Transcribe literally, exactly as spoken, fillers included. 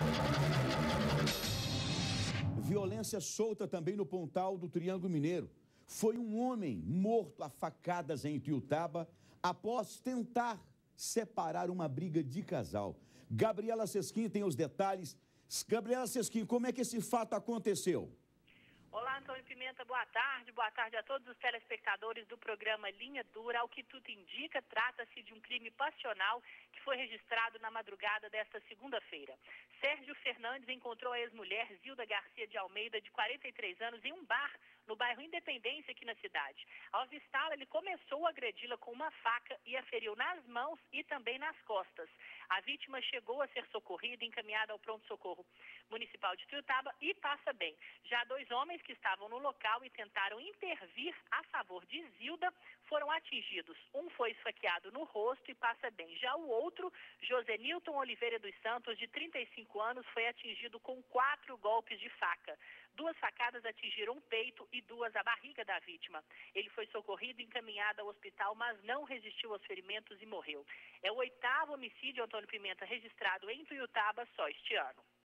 Violência solta também no Pontal do Triângulo Mineiro. Foi um homem morto a facadas em Ituiutaba após tentar separar uma briga de casal. Gabriela Sesquim tem os detalhes. Gabriela Sesquim, como é que esse fato aconteceu? Olá, Antônio Pimenta, boa tarde. Boa tarde a todos os telespectadores do programa Linha Dura. Ao que tudo indica, trata-se de um crime passional que foi registrado na madrugada desta segunda-feira. Sérgio Fernandes encontrou a ex-mulher Zilda Garcia de Almeida, de quarenta e três anos, em um bar no bairro Independência, aqui na cidade. Ao avistá-la, ele começou a agredi-la com uma faca e a feriu nas mãos e também nas costas. A vítima chegou a ser socorrida e encaminhada ao pronto-socorro municipal de Ituiutaba e passa bem. Já dois homens que estavam no local e tentaram intervir a favor de Zilda foram atingidos. Um foi esfaqueado no rosto e passa bem. Já o outro, Josenilton Oliveira dos Santos, de trinta e cinco anos, foi atingido com quatro golpes de faca. Duas facadas atingiram o peito e duas a barriga da vítima. Ele foi socorrido e encaminhado ao hospital, mas não resistiu aos ferimentos e morreu. É o oitavo homicídio, Antônio Pimenta, registrado em Ituiutaba só este ano.